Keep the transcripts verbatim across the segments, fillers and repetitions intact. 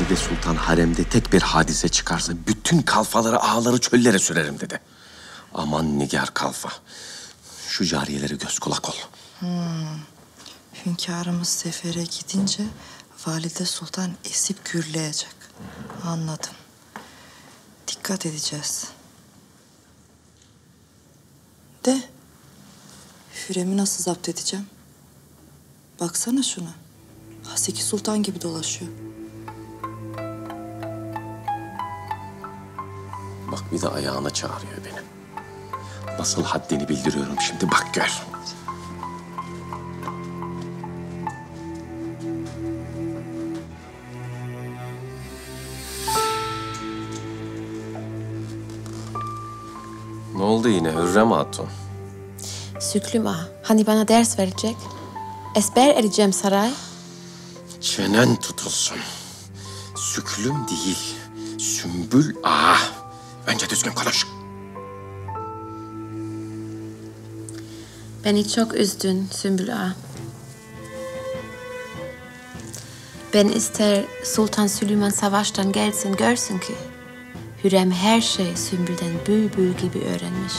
Valide Sultan haremde tek bir hadise çıkarsa bütün kalfaları, ağaları çöllere sürerim dedi. Aman Nigar kalfa. Şu cariyelere göz kulak ol. Hmm. Hünkârımız sefere gidince Valide Sultan esip gürleyecek. Anladım. Dikkat edeceğiz. De, Hürrem'i nasıl zapt edeceğim? Baksana şuna. Haseki Sultan gibi dolaşıyor. Bak bir de ayağına çağırıyor beni. Nasıl haddini bildiriyorum şimdi, bak gör. Ne oldu yine Hürrem Hatun? Süklüm ağa, hani bana ders verecek? Esber edeceğim saray. Çenen tutulsun. Süklüm değil, Sümbül Ağa. Önce düzgün konuş. Beni çok üzdün Sümbül ağa. Ben ister Sultan Süleyman savaştan gelsin görsün ki Hürrem her şeyi Sümbül'den bülbül gibi öğrenmiş.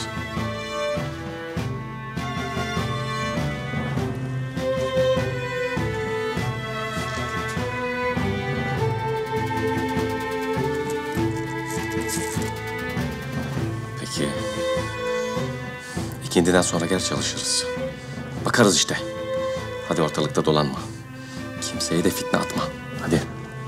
Peki. İkindiden sonra gel çalışırız. Bakarız işte. Hadi ortalıkta dolanma. Kimseye de fitne atma. Hadi.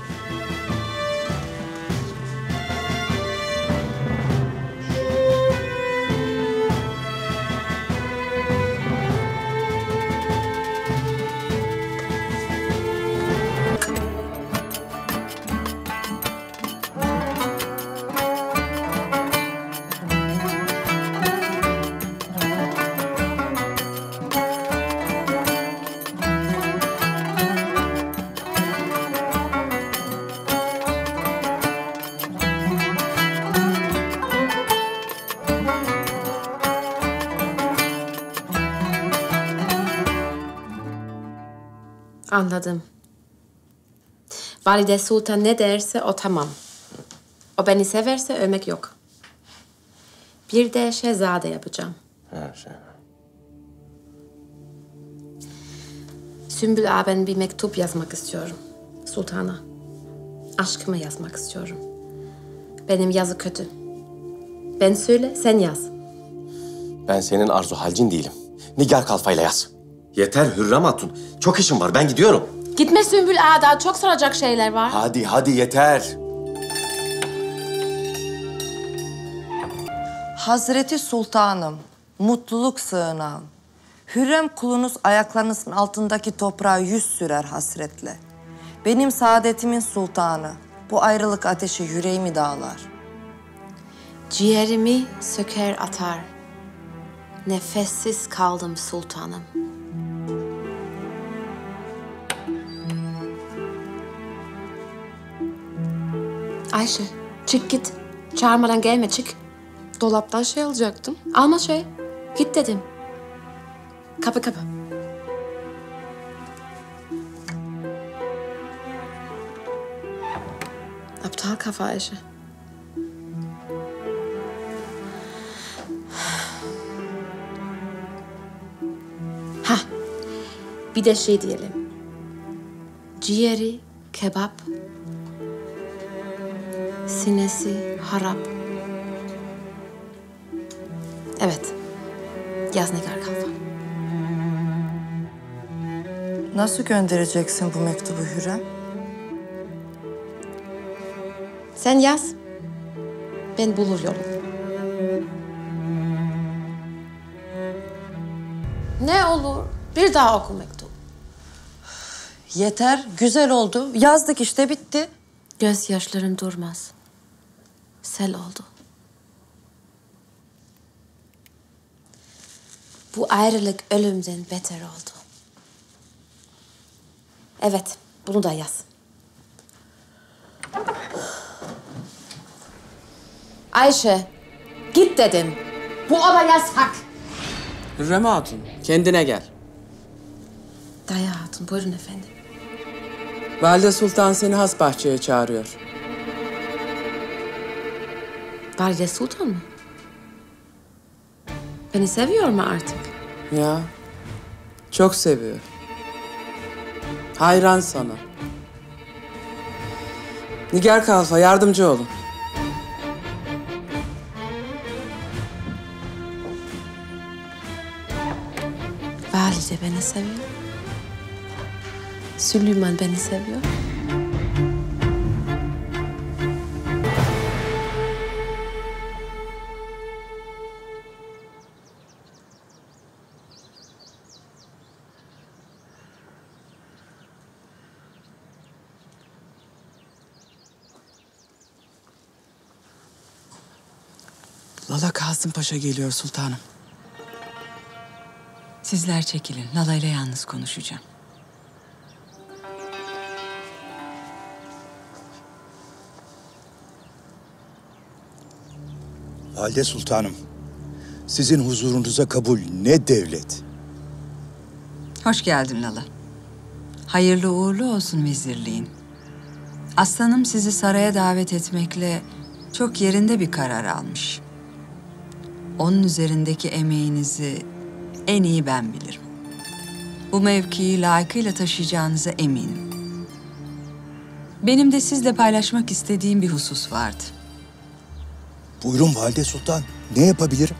Anladım. Valide Sultan ne derse o tamam. O beni severse övmek yok. Bir de şehzade yapacağım. Her şey. Sümbül ağa, ben bir mektup yazmak istiyorum. Sultana. Aşkımı yazmak istiyorum. Benim yazı kötü. Ben söyle, sen yaz. Ben senin arzu halcin değilim. Nigar kalfayla yaz. Yeter Hürrem Hatun. Çok işim var. Ben gidiyorum. Gitme Sümbül ağa, daha çok soracak şeyler var. Hadi hadi yeter. Hazreti Sultanım, mutluluk sığınağım. Hürrem kulunuz ayaklarınızın altındaki toprağa yüz sürer hasretle. Benim saadetimin sultanı, bu ayrılık ateşi yüreğimi dağlar. Ciğerimi söker atar. Nefessiz kaldım sultanım. Ayşe, çık git. Çağırmadan gelme, çık. Dolaptan şey alacaktım. Alma şey. Git dedim. Kapı kapı. Aptal kafa Ayşe. Ha. Bir de şey diyelim. Ciğeri kebap. Sinesi harap. Evet. Yaz Nigar kalfa. Nasıl göndereceksin bu mektubu Hürrem? Sen yaz. Ben bulur yolum. Ne olur? Bir daha oku mektup. Yeter, güzel oldu. Yazdık işte, bitti. Gözyaşlarım durmaz. Sel oldu. Bu ayrılık ölümden beter oldu. Evet, bunu da yaz. Ayşe, git dedim. Bu oda yasak. Hürrem Hatun, kendine gel. Daya Hatun, buyurun efendim. Valide Sultan seni has bahçeye çağırıyor. Valide Sultan mı? Beni seviyor mu artık? Ya, çok seviyor. Hayran sana. Nigar Kalfa, yardımcı olun. Valide beni seviyor. Süleyman beni seviyor. Lala Kasım Paşa geliyor sultanım. Sizler çekilin. Lala ile yalnız konuşacağım. Valide Sultanım, sizin huzurunuza kabul ne devlet. Hoş geldin Lala. Hayırlı uğurlu olsun vezirliğin. Aslanım sizi saraya davet etmekle çok yerinde bir karar almış. Onun üzerindeki emeğinizi en iyi ben bilirim. Bu mevkiyi layıkıyla taşıyacağınıza eminim. Benim de sizle paylaşmak istediğim bir husus vardı. Buyurun Valide Sultan, ne yapabilirim?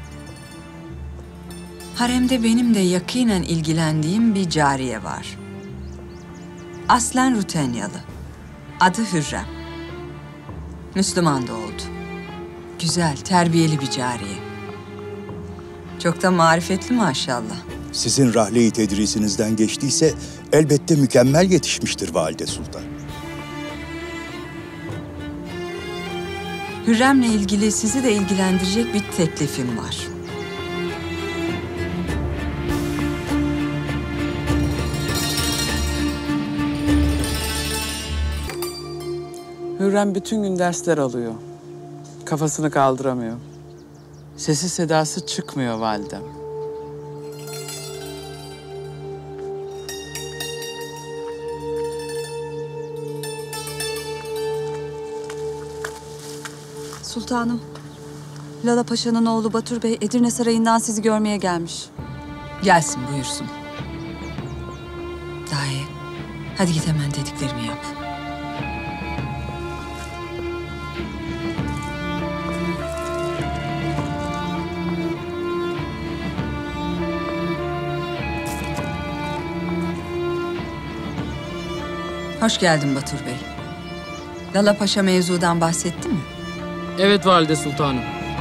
Haremde benim de yakinen ilgilendiğim bir cariye var. Aslen Rutenyalı. Adı Hürrem. Müslüman da oldu. Güzel, terbiyeli bir cariye. Çok da marifetli maşallah. Sizin rahle-i tedrisinizden geçtiyse elbette mükemmel yetişmiştir Valide Sultan. Hürrem'le ilgili sizi de ilgilendirecek bir teklifim var. Hürrem bütün gün dersler alıyor. Kafasını kaldıramıyor. Sesi sedası çıkmıyor validem. Sultanım, Lala Paşa'nın oğlu Batur Bey Edirne Sarayı'ndan sizi görmeye gelmiş. Gelsin, buyursun. Daha iyi. Hadi git hemen dediklerimi yap. Hoş geldin Batur Bey. Lala Paşa mevzudan bahsetti mi? Evet Valide Sultanım.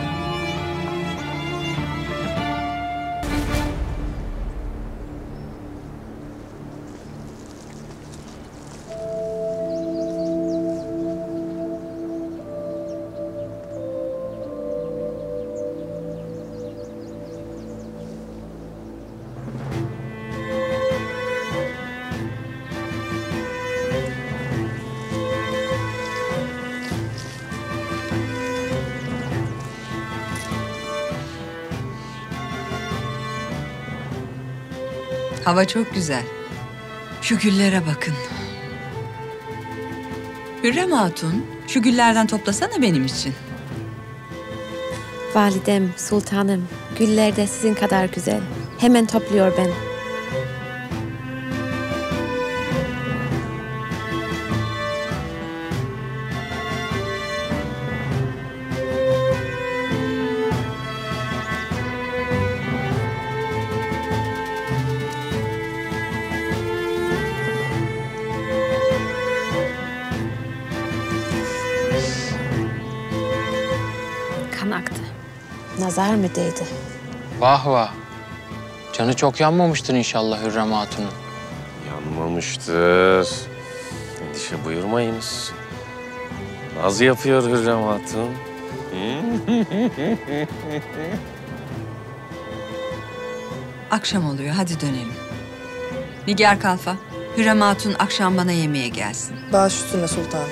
Hava çok güzel. Şu güllere bakın. Hürrem Hatun, şu güllerden toplasana benim için. Validem, sultanım, güller de sizin kadar güzel. Hemen topluyor ben. Kan aktı. Nazar mı değdi? Vah vah. Canı çok yanmamıştır inşallah Hürrem Hatun'un. Yanmamıştır. Endişe buyurmayınız. Naz yapıyor Hürrem Hatun. Akşam oluyor, hadi dönelim. Nigar Kalfa, Hürrem Hatun akşam bana yemeğe gelsin. Baş üstüne sultanım.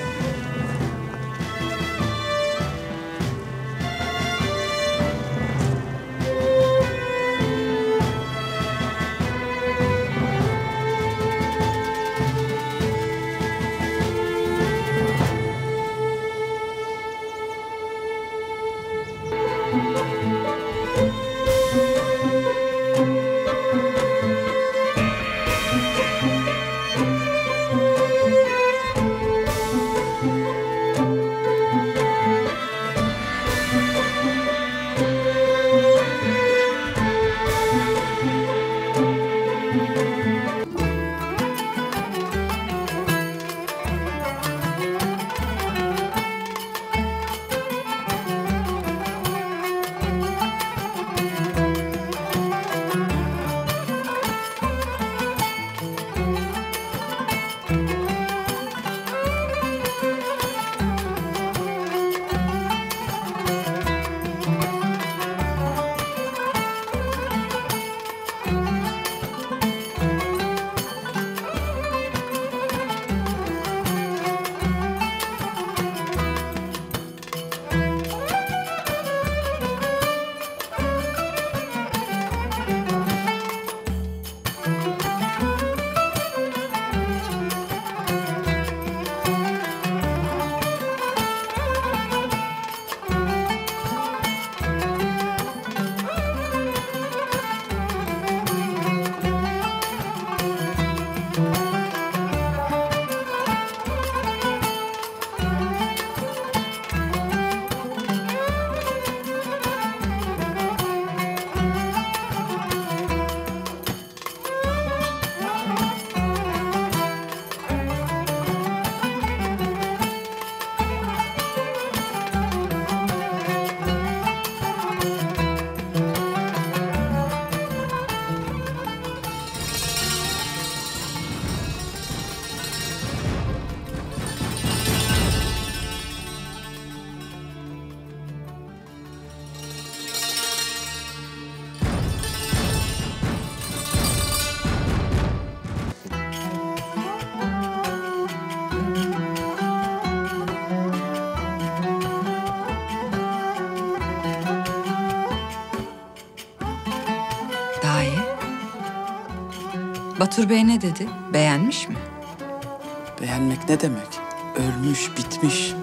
Batur Bey ne dedi? Beğenmiş mi? Beğenmek ne demek? Ölmüş, bitmiş.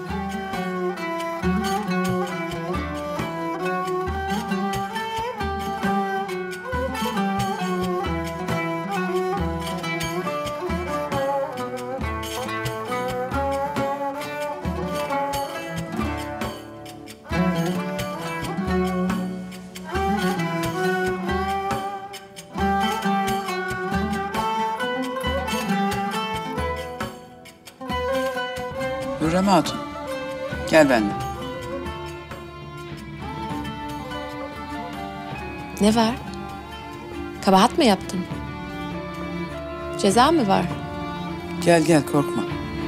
Hürrem Hatun, gel benimle. Ne var? Kabahat mı yaptım? Ceza mı var? Gel gel, korkma.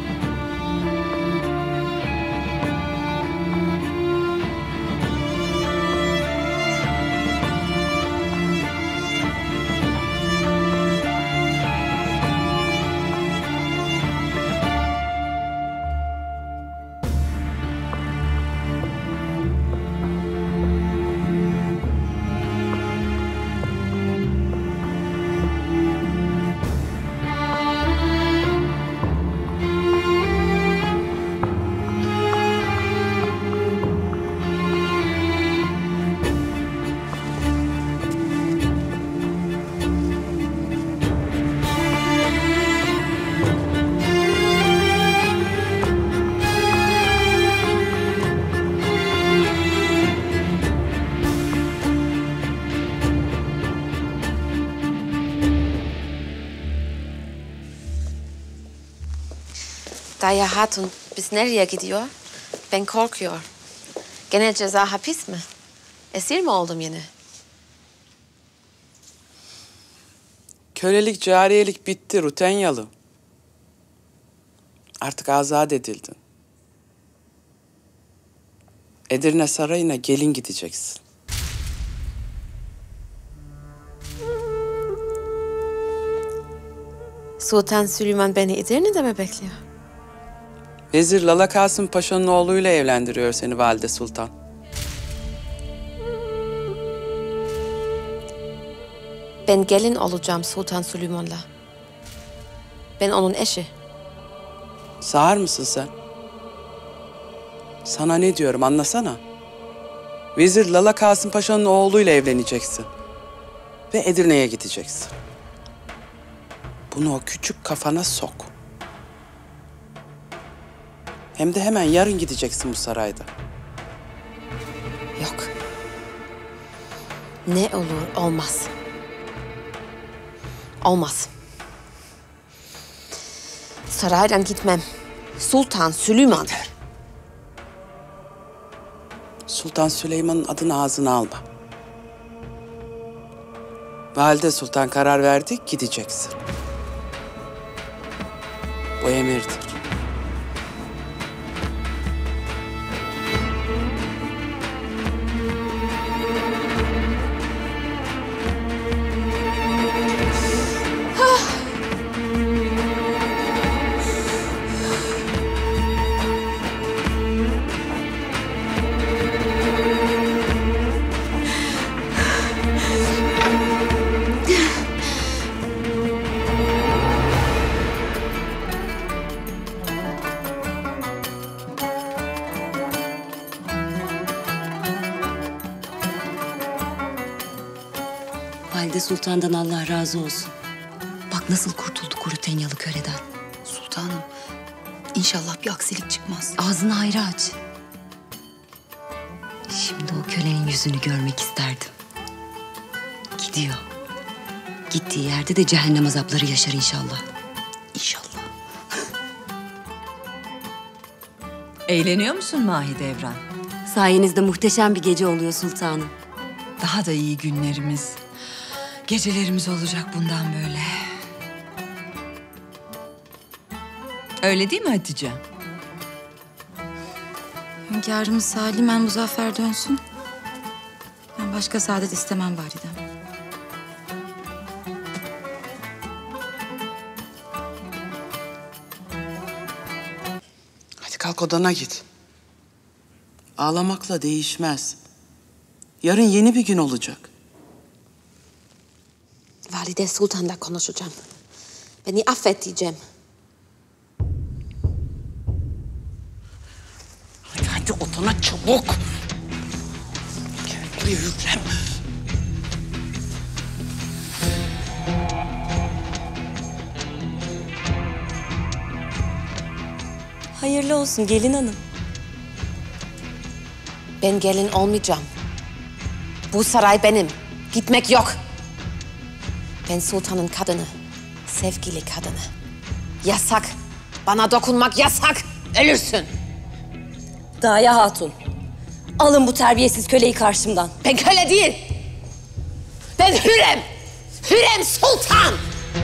Daya Hatun, biz nereye gidiyor? Ben korkuyor. Gene ceza hapis mi? Esir mi oldum yine? Kölelik, cariyelik bitti Rutenyalı. Artık azat edildin. Edirne Sarayı'na gelin gideceksin. Sultan Süleyman beni Edirne'de mi bekliyor? Vezir Lala Kasım Paşa'nın oğluyla evlendiriyor seni Valide Sultan. Ben gelin olacağım Sultan Süleyman'la. Ben onun eşi. Sağır mısın sen? Sana ne diyorum anlasana. Vezir Lala Kasım Paşa'nın oğluyla evleneceksin. Ve Edirne'ye gideceksin. Bunu o küçük kafana sok. Hem de hemen yarın gideceksin bu sarayda. Yok. Ne olur olmaz. Olmaz. Saraydan gitmem. Sultan Süleyman. Sultan Süleyman'ın adını ağzına alma. Valide Sultan karar verdi, gideceksin. Bu emirdir. Valide Sultan'dan Allah razı olsun. Bak nasıl kurtulduk o Rutenyalı köleden. Sultanım, inşallah bir aksilik çıkmaz. Ağzını hayra aç. Şimdi o kölenin yüzünü görmek isterdim. Gidiyor. Gittiği yerde de cehennem azapları yaşar inşallah. İnşallah. Eğleniyor musun Mahidevran? Sayenizde muhteşem bir gece oluyor sultanım. Daha da iyi günlerimiz, gecelerimiz olacak bundan böyle. Öyle değil mi Hatice? Hünkârımız salimen muzaffer dönsün. Ben başka saadet istemem validem. Hadi kalk odana git. Ağlamakla değişmez. Yarın yeni bir gün olacak. Valide Sultan'la konuşacağım. Beni affet diyeceğim. Hadi hadi odana çabuk. Gel buraya Hürrem. Hayırlı olsun gelin hanım. Ben gelin olmayacağım. Bu saray benim. Gitmek yok. Ben sultanın kadını. Sevgili kadını. Yasak. Bana dokunmak yasak. Ölürsün. Daya Hatun. Alın bu terbiyesiz köleyi karşımdan. Ben köle değil. Ben Hürrem. Hürrem Sultan.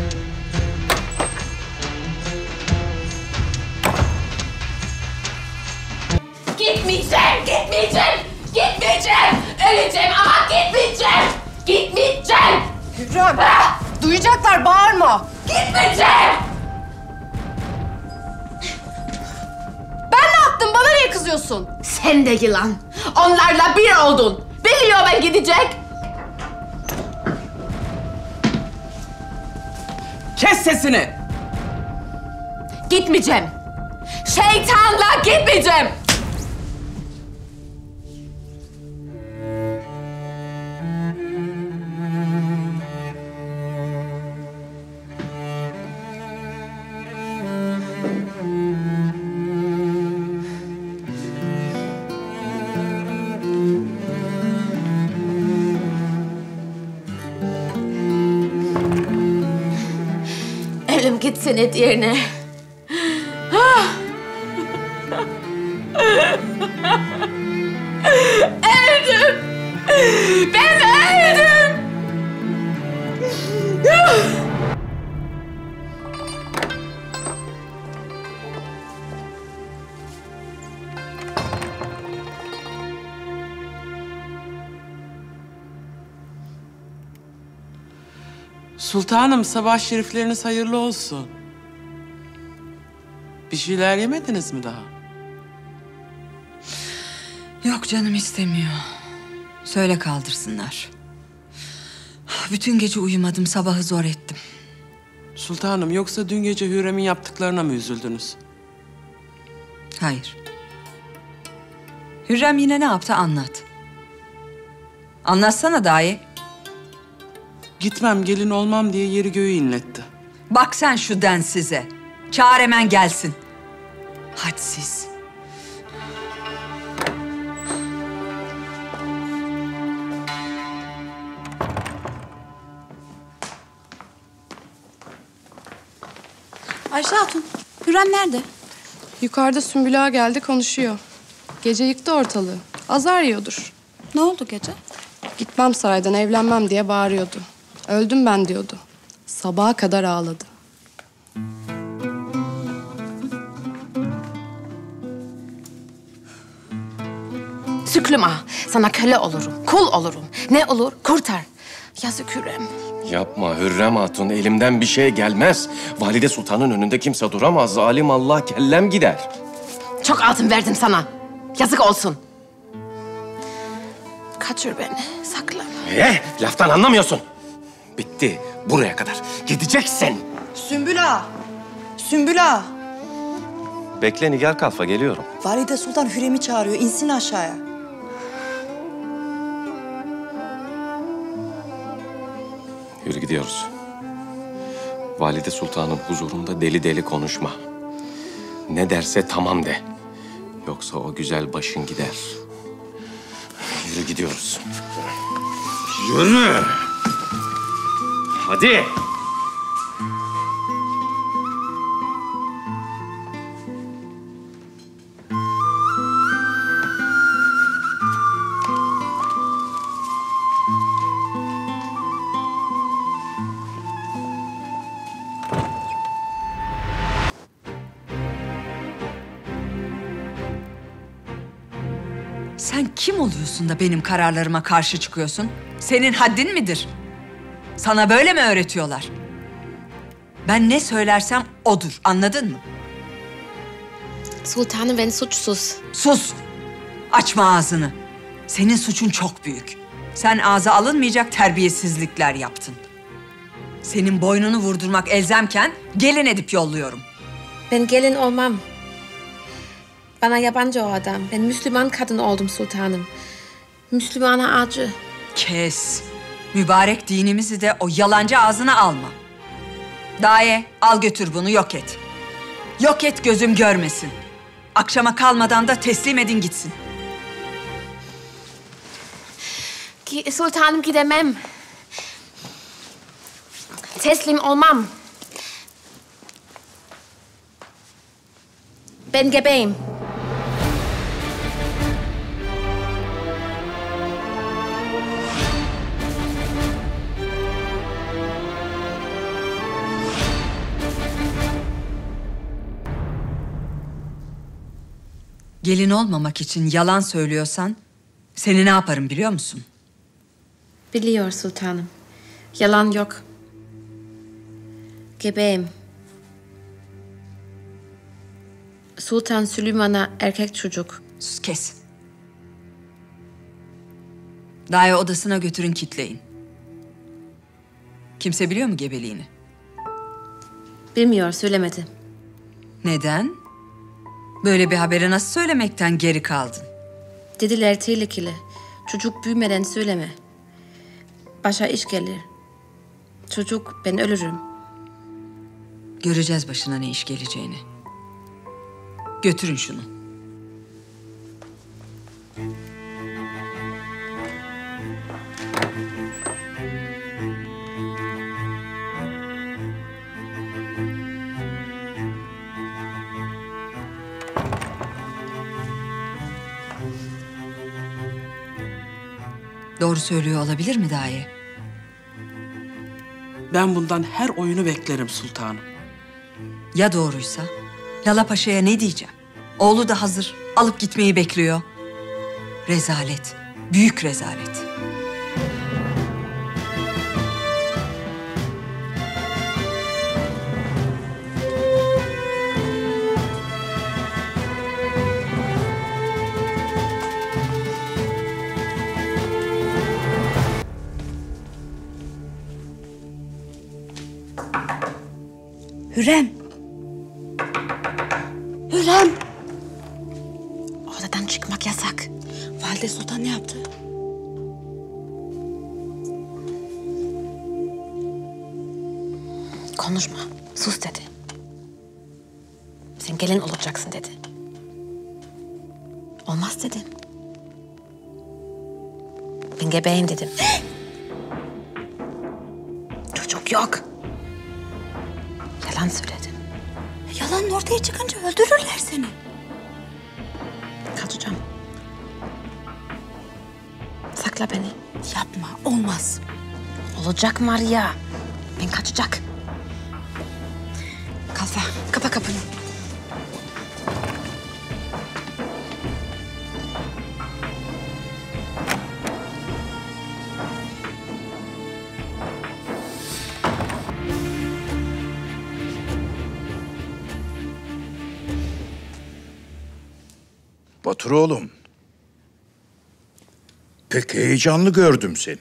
Gitmeyeceğim, gitmeyeceğim, gitmeyeceğim. Öleceğim ama gitmeyeceğim. Gitmeyeceğim. Hürrem, duyacaklar, bağırma. Gitmeyeceğim. Ben ne yaptım? Bana niye kızıyorsun? Sen de yılan. Onlarla bir oldun. Biliyor ben gidecek. Kes sesini. Gitmeyeceğim. Şeytanla gitmeyeceğim. Ölüm gitsin et yerine. Öldüm. Ben öldüm. Sultanım, sabah şerifleriniz hayırlı olsun. Bir şeyler yemediniz mi daha? Yok canım istemiyor. Söyle kaldırsınlar. Bütün gece uyumadım, sabahı zor ettim. Sultanım, yoksa dün gece Hürrem'in yaptıklarına mı üzüldünüz? Hayır. Hürrem yine ne yaptı anlat. Anlatsana dahi. Gitmem, gelin olmam diye yeri göğü inletti. Bak sen şu densize. Çağır hemen gelsin. Hadsiz. Ayşe Hatun, Hürrem nerede? Yukarıda Sümbül Ağa geldi konuşuyor. Gece yıktı ortalığı. Azar yiyordur. Ne oldu gece? Gitmem saraydan, evlenmem diye bağırıyordu. Öldüm ben diyordu. Sabaha kadar ağladı. Süklüm ağa, sana köle olurum, kul olurum. Ne olur kurtar. Yazık Hürrem. Yapma Hürrem Hatun, elimden bir şey gelmez. Valide Sultan'ın önünde kimse duramaz. Zalim Allah, kellem gider. Çok altın verdim sana. Yazık olsun. Kaçır beni, sakla. Eh, laftan anlamıyorsun. Bitti, buraya kadar. Gideceksin. Sümbül Ağa, Sümbül Ağa. Bekle Nigar Kalfa, geliyorum. Valide Sultan Hürrem'i çağırıyor, insin aşağıya. Yürü gidiyoruz. Valide Sultan'ın huzurunda deli deli konuşma. Ne derse tamam de. Yoksa o güzel başın gider. Yürü gidiyoruz. Yürü! Hadi! Sen kim oluyorsun da benim kararlarıma karşı çıkıyorsun? Senin haddin midir? Sana böyle mi öğretiyorlar? Ben ne söylersem odur, anladın mı? Sultanım ben suçsuz. Sus! Açma ağzını. Senin suçun çok büyük. Sen ağza alınmayacak terbiyesizlikler yaptın. Senin boynunu vurdurmak elzemken Gelin edip yolluyorum. Ben gelin olmam. Bana yabancı o adam. Ben Müslüman kadın oldum sultanım. Müslümana acı. Kes. Mübarek dinimizi de o yalancı ağzına alma. Daye, al götür bunu, yok et. Yok et, gözüm görmesin. Akşama kalmadan da teslim edin gitsin. Ki, sultanım gidemem. Teslim olmam. Ben gebeyim. Gelin olmamak için yalan söylüyorsan seni ne yaparım biliyor musun? Biliyor sultanım. Yalan yok. Gebeyim. Sultan Süleyman'a erkek çocuk. Sus, kes. Daye odasına götürün, kitleyin. Kimse biliyor mu gebeliğini? Bilmiyor, söylemedi. Neden? Böyle bir haberi nasıl söylemekten geri kaldın? Dediler tehlikeli. Çocuk büyümeden söyleme. Başa iş gelir. Çocuk, ben ölürüm. Göreceğiz başına ne iş geleceğini. Götürün şunu. Doğru söylüyor olabilir mi Daye? Ben bundan her oyunu beklerim sultanım. Ya doğruysa? Lala Paşa'ya ne diyeceğim? Oğlu da hazır, alıp gitmeyi bekliyor. Rezalet, büyük rezalet. Hürrem. Hürrem. Odadan çıkmak yasak. Valide Sultan ne yaptı? Konuşma, sus dedi. Sen gelin olacaksın dedi. Olmaz dedim. Ben gebeyim dedim. Çocuk yok. Yalan söyledim. Yalan ortaya çıkınca öldürürler seni. Kaçacağım. Sakla beni. Yapma, olmaz. Olacak Maria. Ben kaçacak. Kalfa, kapa kapını. Batur oğlum. Pek heyecanlı gördüm seni.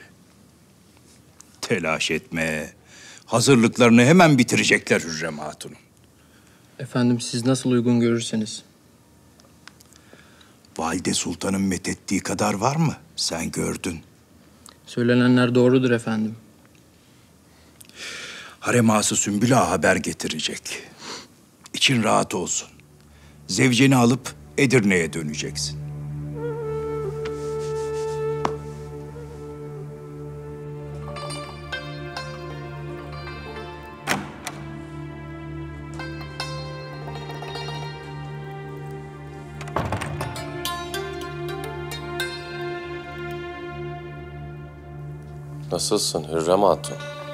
Telaş etme. Hazırlıklarını hemen bitirecekler Hürrem Hatun'un. Efendim siz nasıl uygun görürseniz. Valide Sultan'ın methettiği kadar var mı? Sen gördün. Söylenenler doğrudur efendim. Harem ağası Sümbül Ağa haber getirecek. İçin rahat olsun. Zevceni alıp Edirne'ye döneceksin. Nasılsın Hürrem Hatun?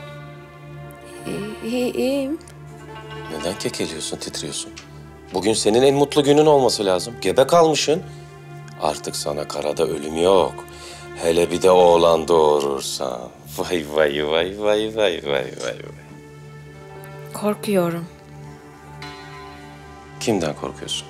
İyi, iyiyim. Neden kekeliyorsun, titriyorsun? Bugün senin en mutlu günün olması lazım. Gebe kalmışsın. Artık sana karada ölüm yok. Hele bir de oğlan doğurursan. Vay vay vay vay vay vay vay. Korkuyorum. Kimden korkuyorsun?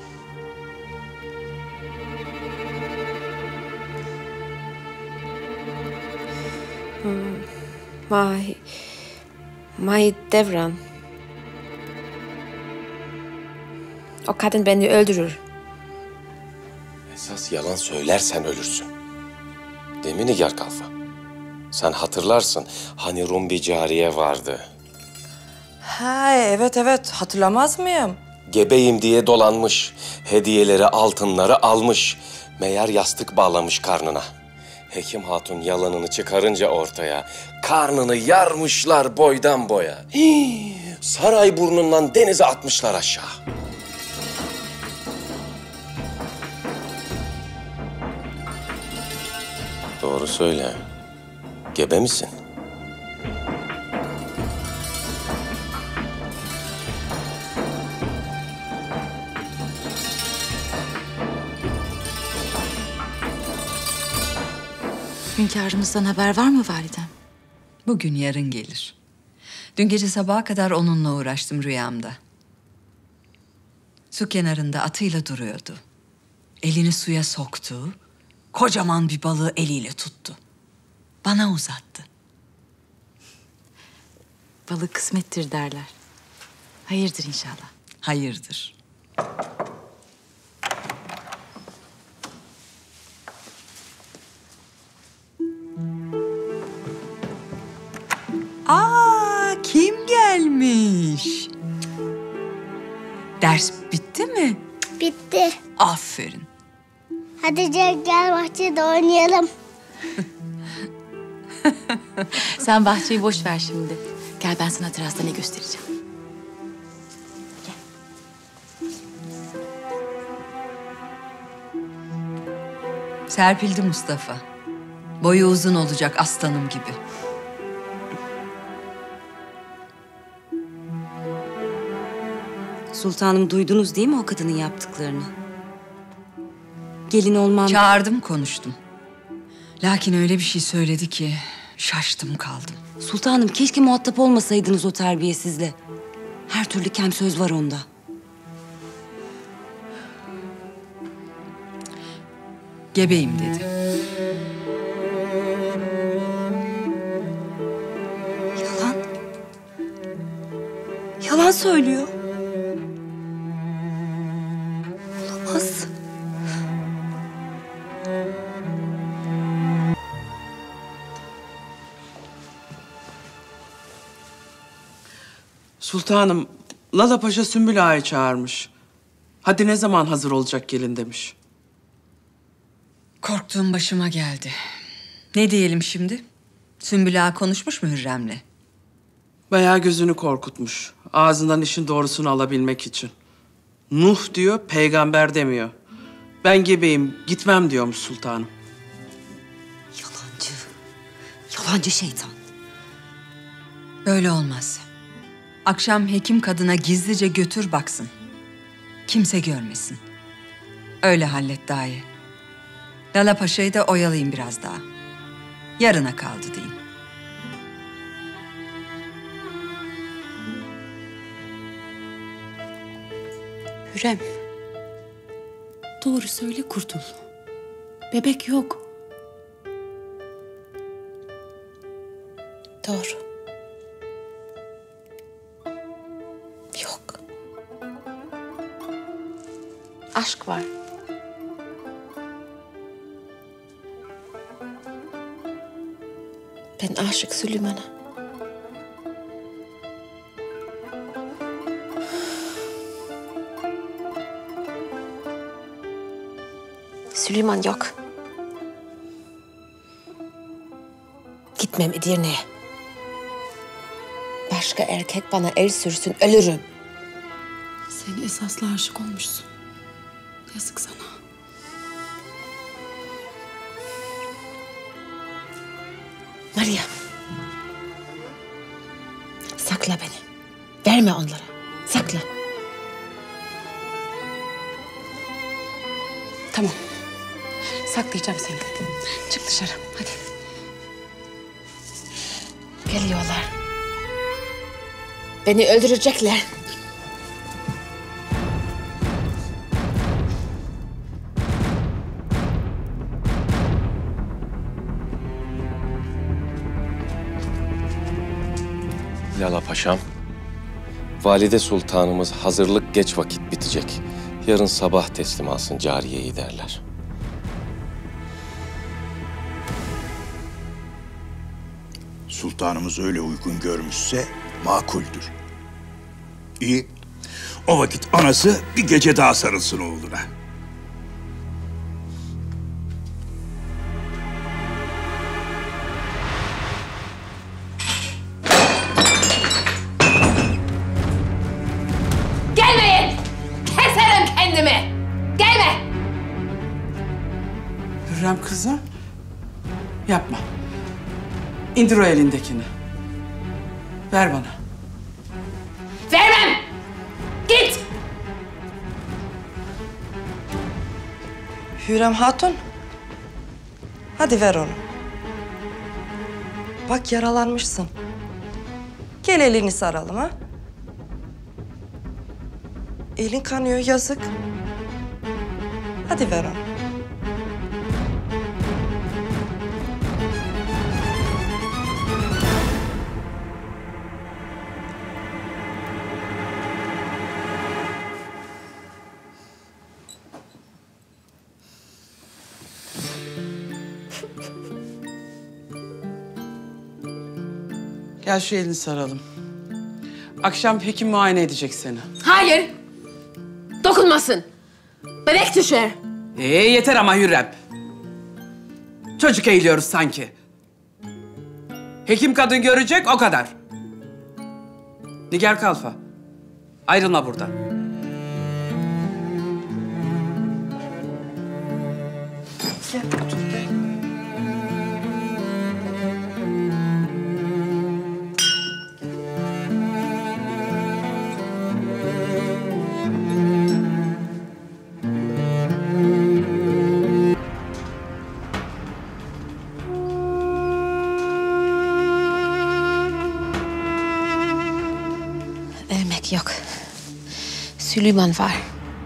Hmm. May... May Devran. O kadın beni öldürür. Esas yalan söylersen ölürsün. Değil mi Nigar Kalfa? Sen hatırlarsın, hani Rum bir cariye vardı. Ha evet evet, hatırlamaz mıyım? Gebeyim diye dolanmış, hediyeleri, altınları almış. Meğer yastık bağlamış karnına. Hekim Hatun yalanını çıkarınca ortaya, karnını yarmışlar boydan boya. Hii, saray burnundan denize atmışlar aşağı. Doğru söyle, gebe misin? Hünkârımızdan haber var mı validem? Bugün yarın gelir. Dün gece sabaha kadar onunla uğraştım rüyamda. Su kenarında atıyla duruyordu. Elini suya soktu. Kocaman bir balığı eliyle tuttu. Bana uzattı. Balık kısmettir derler. Hayırdır inşallah. Hayırdır. Aa, kim gelmiş? Ders bitti mi? Bitti. Aferin. Hadi gel, gel bahçede oynayalım. Sen bahçeyi boş ver şimdi. Gel ben sana terasta ne göstereceğim. Serpildi Mustafa. Boyu uzun olacak aslanım gibi. Sultanım duydunuz değil mi o kadının yaptıklarını? Gelin olmam... Çağırdım, konuştum. Lakin öyle bir şey söyledi ki şaştım kaldım. Sultanım keşke muhatap olmasaydınız o terbiyesizle. Her türlü kem söz var onda. Gebeyim dedi. Yalan. Yalan söylüyor. Olamaz. Sultanım, Lala Paşa Sümbül Ağa'yı çağırmış. Hadi ne zaman hazır olacak gelin demiş. Korktuğum başıma geldi. Ne diyelim şimdi? Sümbül Ağa konuşmuş mu Hürrem'le? Bayağı gözünü korkutmuş. Ağzından işin doğrusunu alabilmek için. Nuh diyor, peygamber demiyor. Ben gebeyim, gitmem diyormuş sultanım. Yalancı. Yalancı şeytan. Böyle olmaz. Akşam hekim kadına gizlice götür baksın. Kimse görmesin. Öyle hallet daha iyi. Lala Paşa'yı da oyalayayım biraz daha. Yarına kaldı deyin. Hürrem. Doğru söyle kurtul. Bebek yok. Doğru. Yok. Aşk var. Ben aşık Süleyman'a. Süleyman yok. Gitmem Edirne'ye. Başka erkek bana el sürsün, ölürüm. Sen esaslı aşık olmuşsun. Yazık sana. Meryem. Sakla beni. Verme onlara. Sakla. Tamam. Saklayacağım seni. Çık dışarı. Hadi. Geliyorlar. Beni öldürecekler. Lala Paşam, Valide Sultanımız hazırlık geç vakit bitecek. Yarın sabah teslim alsın cariyeyi derler. Sultanımız öyle uygun görmüşse makuldür. İyi. O vakit anası bir gece daha sarılsın oğluna. Gelmeyin! Keserim kendimi! Gelme! Hürrem kızım, yapma. İndir o elindekini. Ver bana. Vermem! Git! Hürrem Hatun. Hadi ver onu. Bak yaralanmışsın. Gel elini saralım ha. Elin kanıyor yazık. Hadi ver onu. Gel şu elini saralım. Akşam hekim muayene edecek seni. Hayır! Dokunmasın! Bebek düşer! Ee yeter ama Hürrem. Çocuk eğiliyoruz sanki. Hekim kadın görecek o kadar. Nigar Kalfa, ayrılma buradan. Gel otur gel. Ölmek yok. Süleyman var.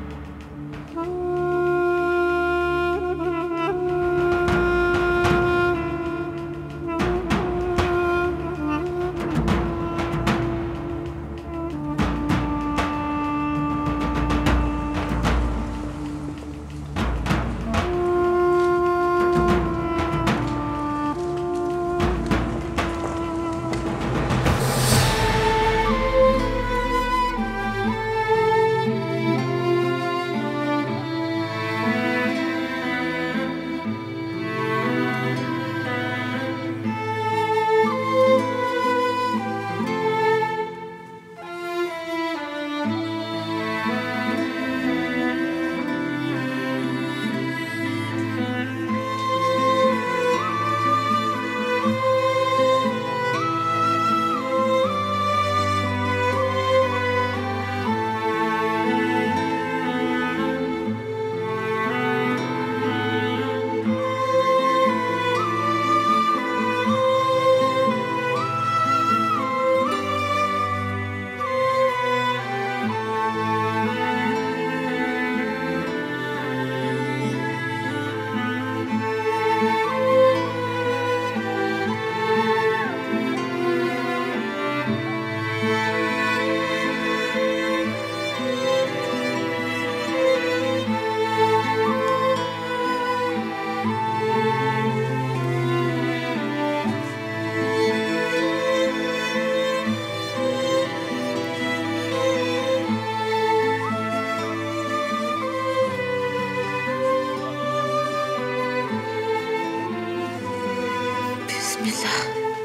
Bismillah.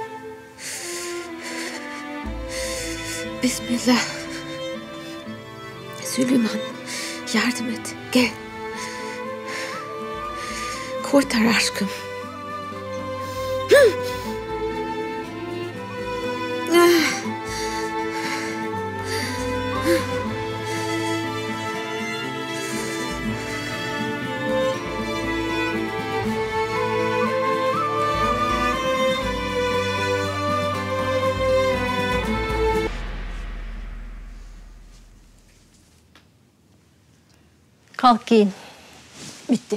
Bismillah. Süleyman, yardım et. Gel. Kurtar aşkım. Kalk giyin. Bitti.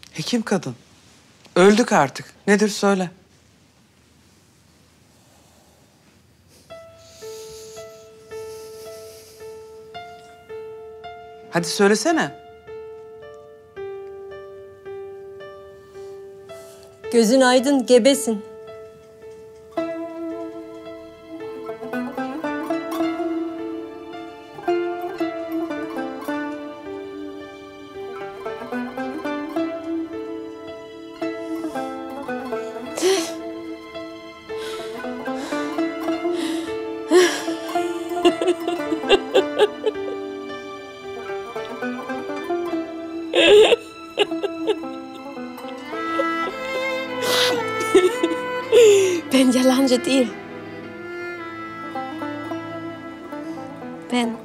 Hekim kadın. Öldük artık. Nedir söyle. Hadi söylesene. Gözün aydın, gebesin. Ben yalancı değil. Ben...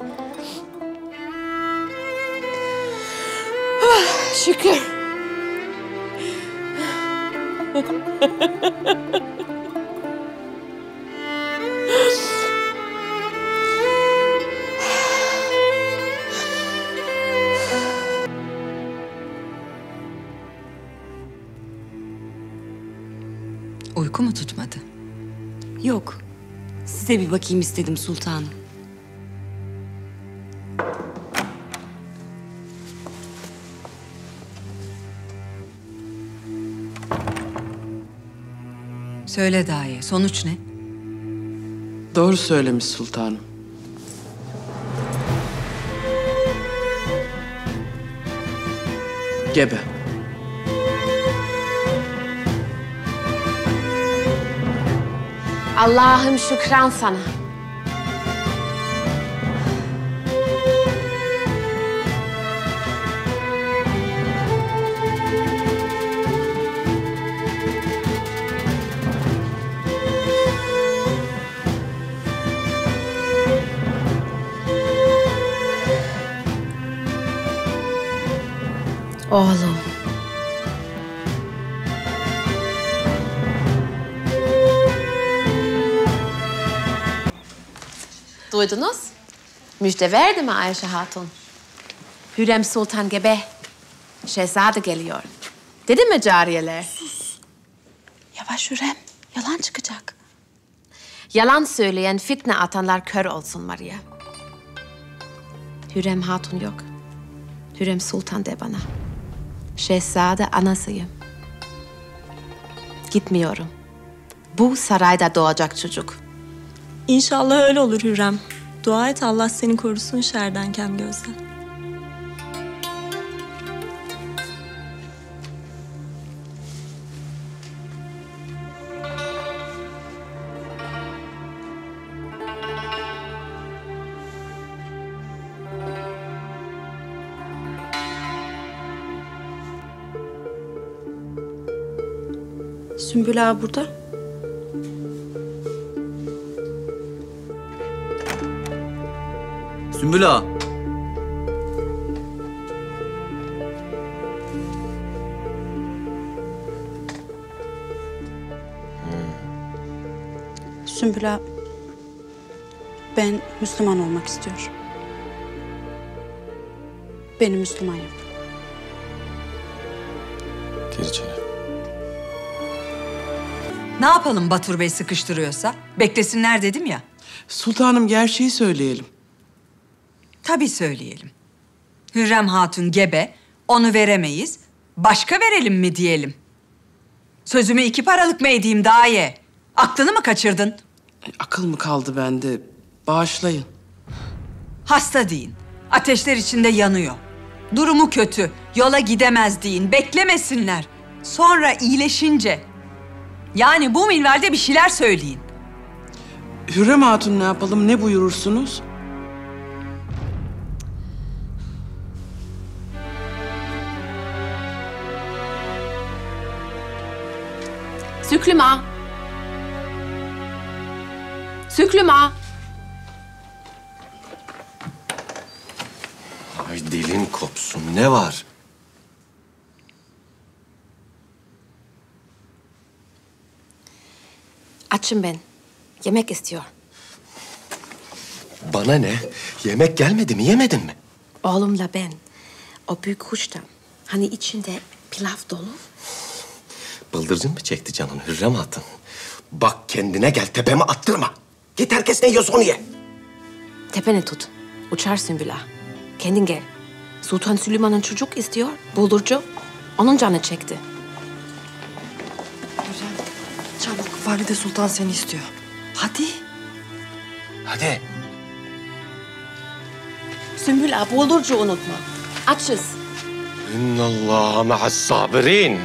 Ah, şükür. Uyku mu tutmadı? Yok. Size bir bakayım istedim sultanım. Söyle dahi, sonuç ne? Doğru söylemiş sultanım. Gebe. Allah'ım şükran sana. Oğlum. Duydunuz? Müjde verdi mi Ayşe Hatun? Hürrem Sultan gebe. Şehzade geliyor. Dedi mi cariyeler? Sus. Yavaş Hürrem. Yalan çıkacak. Yalan söyleyen, fitne atanlar kör olsun Maria. Hürrem Hatun yok. Hürrem Sultan de bana. Şehzade anasıyım. Gitmiyorum. Bu sarayda doğacak çocuk. İnşallah öyle olur Hürrem. Dua et Allah seni korusun şerden kem gözden. Sümbül ağa burada. Sümbül ağa. Sümbül ağa, ben Müslüman olmak istiyorum. Beni Müslüman yap. Gir içeri. Ne yapalım Batur Bey sıkıştırıyorsa? Beklesinler dedim ya. Sultanım gerçeği söyleyelim. Tabii söyleyelim. Hürrem Hatun gebe, onu veremeyiz. Başka verelim mi diyelim? Sözümü iki paralık mı edeyim daye? Aklını mı kaçırdın? E, akıl mı kaldı bende? Bağışlayın. Hasta deyin. Ateşler içinde yanıyor. Durumu kötü. Yola gidemez deyin. Beklemesinler. Sonra iyileşince. Yani bu minvalde bir şeyler söyleyin. Hürrem Hatun ne yapalım? Ne buyurursunuz? Süklüm ağa. Süklüm ağa. Ay dilin kopsun. Ne var? Açım ben. Yemek istiyor. Bana ne? Yemek gelmedi mi? Yemedin mi? Oğlumla ben. O büyük kuşta. Hani içinde Pilav dolu. Bıldırcın mı çekti canın Hürrem Hatun? Bak kendine gel, tepeme attırma. Git herkes ne yiyorsa onu ye. Tepeni tut. Uçar Sümbül Ağa. Kendin gel. Sultan Süleyman'ın çocuk istiyor. Buldurcu. Onun canı çekti. Hürrem, çabuk. Valide Sultan seni istiyor. Hadi. Hadi. Sümbül Ağa, buldurcu unutma. Açız. İnnallâhe ma'as sabirin.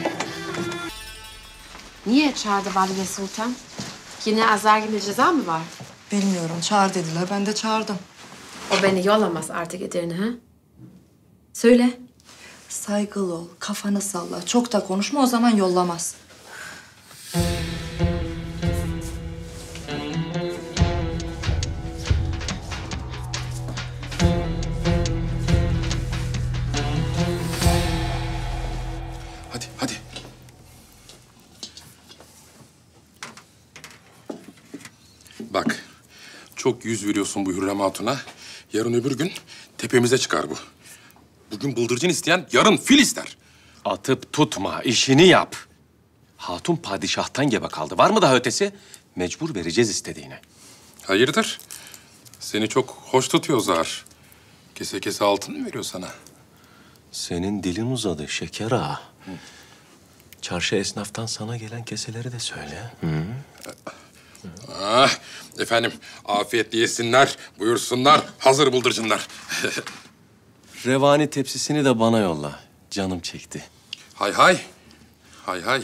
Niye çağırdı Valide Sultan? Yine azar gibi ceza mı var? Bilmiyorum. Çağır dediler. Ben de çağırdım. O beni yollamaz artık Edirne ha? Söyle. Saygılı ol. Kafanı salla. Çok da konuşma, o zaman yollamaz. Hadi, hadi. Bak, çok yüz veriyorsun bu Hürrem Hatun'a. Yarın öbür gün tepemize çıkar bu. Bugün bıldırcın isteyen yarın fil ister. Atıp tutma, işini yap. Hatun padişahtan gebe kaldı. Var mı daha ötesi? Mecbur vereceğiz istediğine. Hayırdır? Seni çok hoş tutuyor zar. Kese kese altın mı veriyor sana? Senin dilin uzadı şeker ağa. Çarşı esnaftan sana gelen keseleri de söyle. Hı? Ah, efendim, afiyetle yesinler, buyursunlar, hazır bıldırcınlar. Revani tepsisini de bana yolla. Canım çekti. Hay hay, hay hay.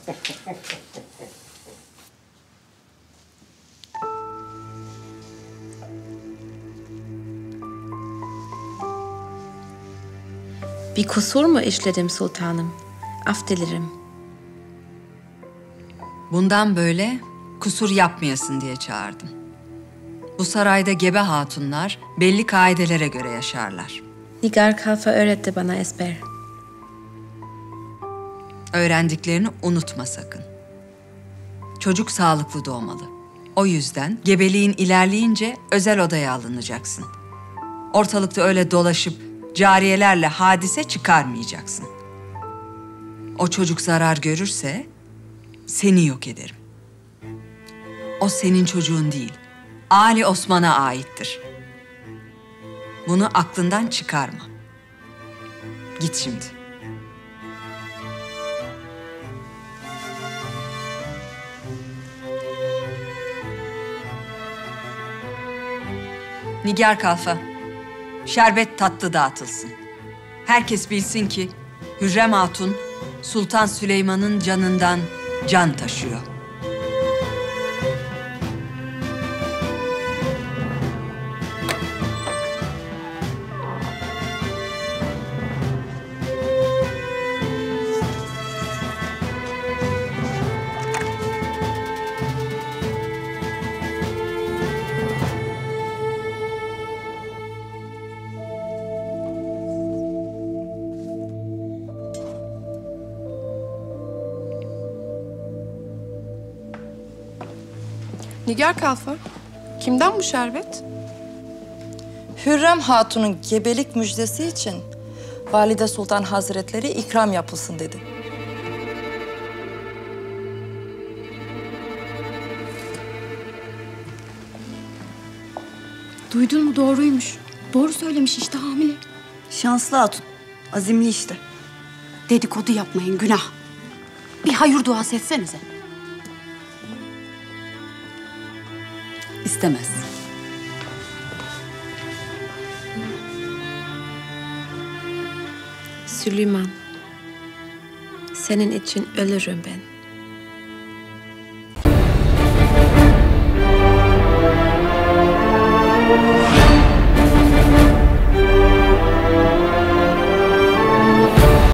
Bir kusur mu işledim sultanım? Af dilerim. Bundan böyle kusur yapmayasın diye çağırdım. Bu sarayda gebe hatunlar belli kaidelere göre yaşarlar. Nigar Kalfa öğretti bana ezber. Öğrendiklerini unutma sakın. Çocuk sağlıklı doğmalı. O yüzden gebeliğin ilerleyince özel odaya alınacaksın. Ortalıkta öyle dolaşıp cariyelerle hadise çıkarmayacaksın. O çocuk zarar görürse seni yok ederim. O senin çocuğun değil, Ali Osman'a aittir. Bunu aklından çıkarma. Git şimdi. Nigar Kalfa, şerbet tatlı dağıtılsın. Herkes bilsin ki Hürrem Hatun Sultan Süleyman'ın canından can taşıyor. Nigar Kalfa, kimden bu şerbet? Hürrem Hatun'un gebelik müjdesi için Valide Sultan Hazretleri ikram yapılsın dedi. Duydun mu? Doğruymuş. Doğru söylemiş, işte hamile. Şanslı hatun. Azimli işte. Dedikodu yapmayın, günah. Bir hayır duası etsenize. İstemez. Süleyman, senin için ölürüm ben.